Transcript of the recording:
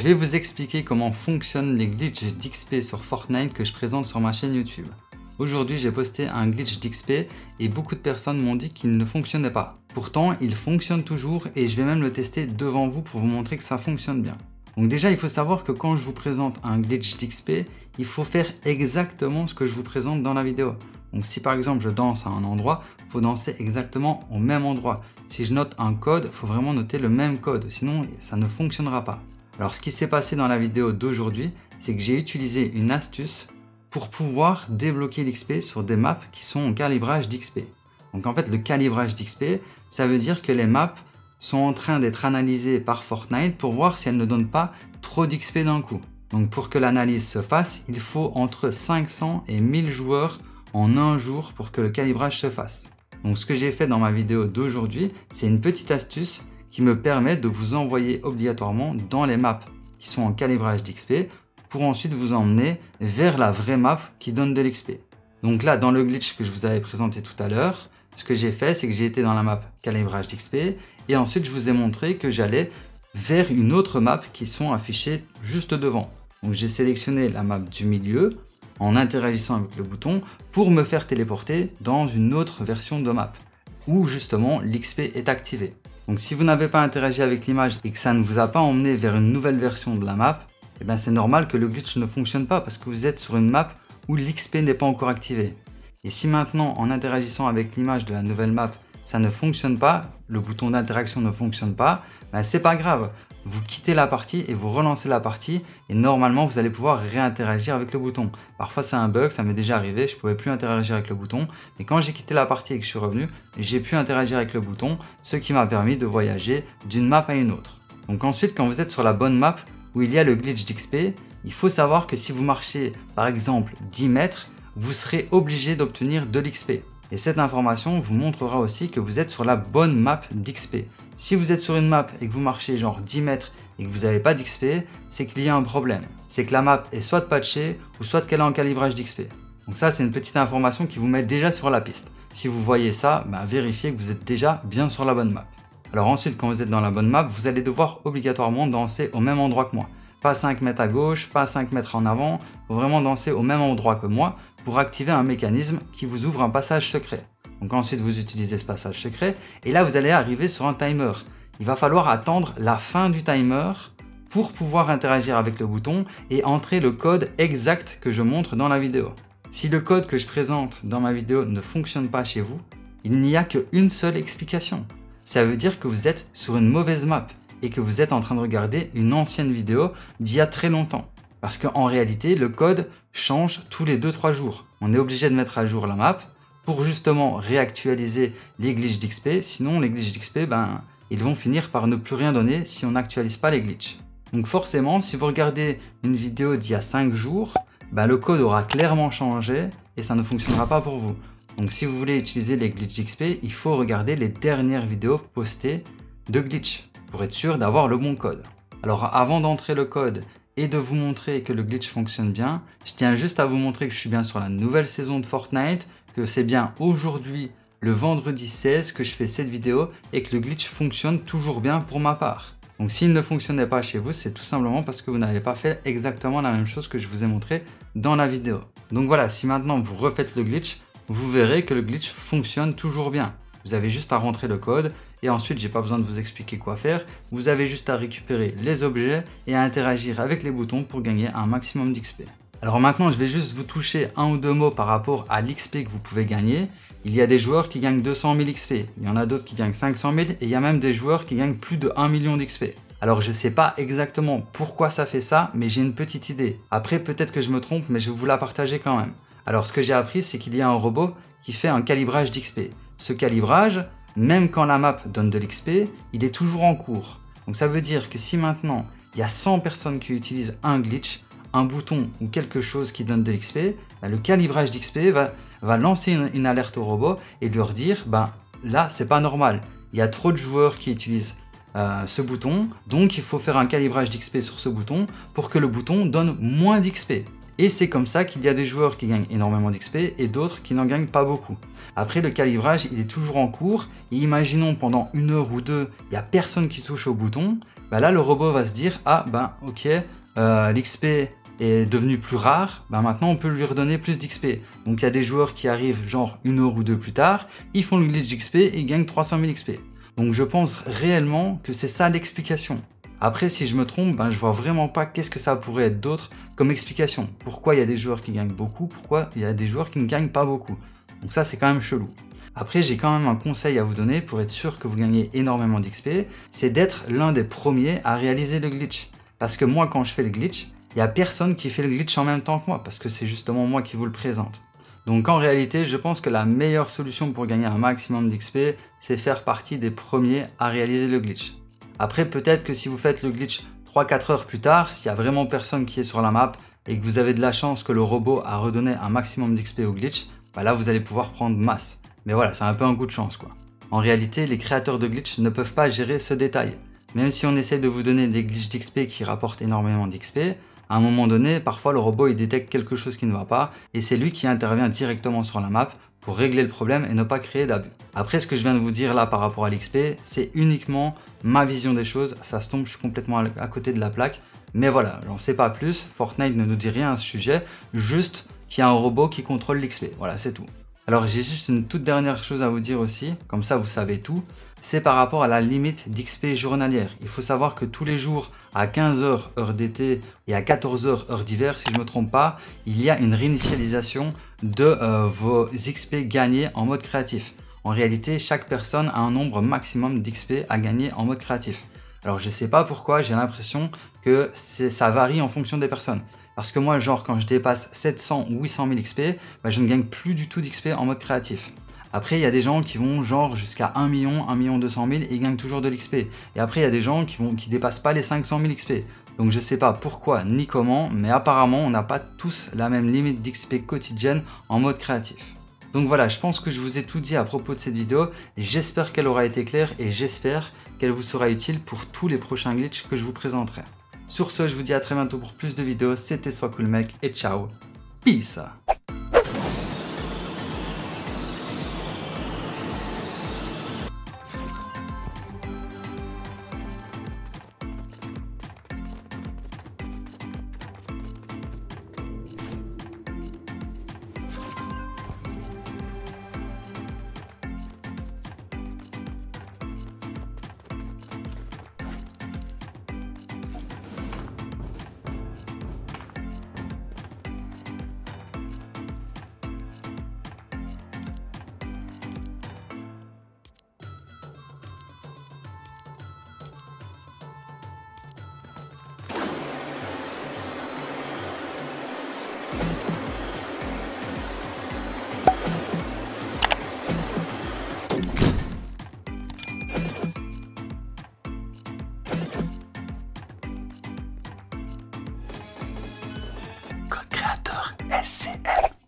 Je vais vous expliquer comment fonctionnent les glitches d'XP sur Fortnite que je présente sur ma chaîne YouTube. Aujourd'hui, j'ai posté un glitch d'XP et beaucoup de personnes m'ont dit qu'il ne fonctionnait pas. Pourtant, il fonctionne toujours et je vais même le tester devant vous pour vous montrer que ça fonctionne bien. Donc déjà, il faut savoir que quand je vous présente un glitch d'XP, il faut faire exactement ce que je vous présente dans la vidéo. Donc si par exemple je danse à un endroit, il faut danser exactement au même endroit. Si je note un code, il faut vraiment noter le même code, sinon ça ne fonctionnera pas. Alors ce qui s'est passé dans la vidéo d'aujourd'hui, c'est que j'ai utilisé une astuce pour pouvoir débloquer l'XP sur des maps qui sont en calibrage d'XP. Donc en fait, le calibrage d'XP, ça veut dire que les maps sont en train d'être analysées par Fortnite pour voir si elles ne donnent pas trop d'XP d'un coup. Donc pour que l'analyse se fasse, il faut entre 500 et 1000 joueurs en un jour pour que le calibrage se fasse. Donc ce que j'ai fait dans ma vidéo d'aujourd'hui, c'est une petite astuce qui me permet de vous envoyer obligatoirement dans les maps qui sont en calibrage d'XP pour ensuite vous emmener vers la vraie map qui donne de l'XP. Donc là, dans le glitch que je vous avais présenté tout à l'heure, ce que j'ai fait, c'est que j'ai été dans la map calibrage d'XP et ensuite je vous ai montré que j'allais vers une autre map qui sont affichées juste devant. Donc j'ai sélectionné la map du milieu en interagissant avec le bouton pour me faire téléporter dans une autre version de map où justement l'XP est activé. Donc si vous n'avez pas interagi avec l'image et que ça ne vous a pas emmené vers une nouvelle version de la map, eh bien c'est normal que le glitch ne fonctionne pas parce que vous êtes sur une map où l'XP n'est pas encore activé. Et si maintenant en interagissant avec l'image de la nouvelle map, ça ne fonctionne pas, le bouton d'interaction ne fonctionne pas, ben c'est pas grave. Vous quittez la partie et vous relancez la partie et normalement vous allez pouvoir réinteragir avec le bouton. Parfois c'est un bug, ça m'est déjà arrivé, je ne pouvais plus interagir avec le bouton. Mais quand j'ai quitté la partie et que je suis revenu, j'ai pu interagir avec le bouton, ce qui m'a permis de voyager d'une map à une autre. Donc ensuite, quand vous êtes sur la bonne map où il y a le glitch d'XP, il faut savoir que si vous marchez par exemple 10 mètres, vous serez obligé d'obtenir de l'XP. Et cette information vous montrera aussi que vous êtes sur la bonne map d'XP. Si vous êtes sur une map et que vous marchez genre 10 mètres et que vous n'avez pas d'XP, c'est qu'il y a un problème. C'est que la map est soit patchée ou soit qu'elle est en calibrage d'XP. Donc ça, c'est une petite information qui vous met déjà sur la piste. Si vous voyez ça, vérifiez que vous êtes déjà bien sur la bonne map. Alors ensuite, quand vous êtes dans la bonne map, vous allez devoir obligatoirement danser au même endroit que moi. Pas 5 mètres à gauche, pas 5 mètres en avant, il faut vraiment danser au même endroit que moi pour activer un mécanisme qui vous ouvre un passage secret. Donc ensuite, vous utilisez ce passage secret et là, vous allez arriver sur un timer. Il va falloir attendre la fin du timer pour pouvoir interagir avec le bouton et entrer le code exact que je montre dans la vidéo. Si le code que je présente dans ma vidéo ne fonctionne pas chez vous, il n'y a qu'une seule explication. Ça veut dire que vous êtes sur une mauvaise map et que vous êtes en train de regarder une ancienne vidéo d'il y a très longtemps. Parce qu'en réalité, le code change tous les 2-3 jours. On est obligé de mettre à jour la map pour justement réactualiser les glitches d'XP. Sinon, les glitches d'XP, ils vont finir par ne plus rien donner si on n'actualise pas les glitches. Donc forcément, si vous regardez une vidéo d'il y a 5 jours, le code aura clairement changé et ça ne fonctionnera pas pour vous. Donc si vous voulez utiliser les glitches d'XP, il faut regarder les dernières vidéos postées de glitch pour être sûr d'avoir le bon code. Alors avant d'entrer le code et de vous montrer que le glitch fonctionne bien, je tiens juste à vous montrer que je suis bien sur la nouvelle saison de Fortnite, que c'est bien aujourd'hui, le vendredi 16, que je fais cette vidéo et que le glitch fonctionne toujours bien pour ma part. Donc s'il ne fonctionnait pas chez vous, c'est tout simplement parce que vous n'avez pas fait exactement la même chose que je vous ai montré dans la vidéo. Donc voilà, si maintenant vous refaites le glitch, vous verrez que le glitch fonctionne toujours bien. Vous avez juste à rentrer le code et ensuite, j'ai pas besoin de vous expliquer quoi faire. Vous avez juste à récupérer les objets et à interagir avec les boutons pour gagner un maximum d'XP. Alors maintenant, je vais juste vous toucher un ou deux mots par rapport à l'XP que vous pouvez gagner. Il y a des joueurs qui gagnent 200 000 XP, il y en a d'autres qui gagnent 500 000 et il y a même des joueurs qui gagnent plus de 1 million d'XP. Alors je sais pas exactement pourquoi ça fait ça, mais j'ai une petite idée. Après, peut-être que je me trompe, mais je vais vous la partager quand même. Alors ce que j'ai appris, c'est qu'il y a un robot qui fait un calibrage d'XP. Ce calibrage, même quand la map donne de l'XP, il est toujours en cours. Donc ça veut dire que si maintenant il y a 100 personnes qui utilisent un glitch, un bouton ou quelque chose qui donne de l'XP, le calibrage d'XP va lancer une alerte au robot et leur dire là c'est pas normal, il y a trop de joueurs qui utilisent ce bouton, donc il faut faire un calibrage d'XP sur ce bouton pour que le bouton donne moins d'XP. Et c'est comme ça qu'il y a des joueurs qui gagnent énormément d'XP et d'autres qui n'en gagnent pas beaucoup. Après, le calibrage, il est toujours en cours. Et imaginons pendant 1 heure ou 2, il n'y a personne qui touche au bouton. bah là le robot va se dire ah ben ok, l'XP est devenu plus rare, bah maintenant on peut lui redonner plus d'XP. Donc il y a des joueurs qui arrivent genre 1 heure ou 2 plus tard, ils font le glitch d'XP et gagnent 300 000 XP. Donc je pense réellement que c'est ça l'explication. Après si je me trompe, ben je vois vraiment pas qu'est-ce que ça pourrait être d'autre comme explication. Pourquoi il y a des joueurs qui gagnent beaucoup, pourquoi il y a des joueurs qui ne gagnent pas beaucoup. Donc ça c'est quand même chelou. Après j'ai quand même un conseil à vous donner pour être sûr que vous gagnez énormément d'XP, c'est d'être l'un des premiers à réaliser le glitch. Parce que moi quand je fais le glitch, il n'y a personne qui fait le glitch en même temps que moi, parce que c'est justement moi qui vous le présente. Donc en réalité, je pense que la meilleure solution pour gagner un maximum d'XP, c'est faire partie des premiers à réaliser le glitch. Après, peut-être que si vous faites le glitch 3-4 heures plus tard, s'il n'y a vraiment personne qui est sur la map et que vous avez de la chance que le robot a redonné un maximum d'XP au glitch, bah là vous allez pouvoir prendre masse. Mais voilà, c'est un peu un coup de chance quoi. En réalité, les créateurs de glitch ne peuvent pas gérer ce détail. Même si on essaie de vous donner des glitches d'XP qui rapportent énormément d'XP, à un moment donné, parfois le robot il détecte quelque chose qui ne va pas et c'est lui qui intervient directement sur la map pour régler le problème et ne pas créer d'abus. Après ce que je viens de vous dire là par rapport à l'XP, c'est uniquement ma vision des choses, ça se tombe, je suis complètement à côté de la plaque, mais voilà, j'en sais pas plus, Fortnite ne nous dit rien à ce sujet, juste qu'il y a un robot qui contrôle l'XP, voilà c'est tout. Alors j'ai juste une toute dernière chose à vous dire aussi, comme ça vous savez tout, c'est par rapport à la limite d'XP journalière. Il faut savoir que tous les jours à 15h heure d'été et à 14h heure d'hiver, si je ne me trompe pas, il y a une réinitialisation de vos XP gagnés en mode créatif. En réalité, chaque personne a un nombre maximum d'XP à gagner en mode créatif. Alors je ne sais pas pourquoi, j'ai l'impression que ça varie en fonction des personnes. Parce que moi, genre, quand je dépasse 700 ou 800 000 XP, bah, je ne gagne plus du tout d'XP en mode créatif. Après, il y a des gens qui vont genre jusqu'à 1 million, 1 200 000 et ils gagnent toujours de l'XP. Et après, il y a des gens qui dépassent pas les 500 000 XP. Donc je sais pas pourquoi ni comment, mais apparemment, on n'a pas tous la même limite d'XP quotidienne en mode créatif. Donc voilà, je pense que je vous ai tout dit à propos de cette vidéo. J'espère qu'elle aura été claire et j'espère qu'elle vous sera utile pour tous les prochains glitches que je vous présenterai. Sur ce, je vous dis à très bientôt pour plus de vidéos. C'était SoisCoolMec et ciao. Peace. Code créateur SCM.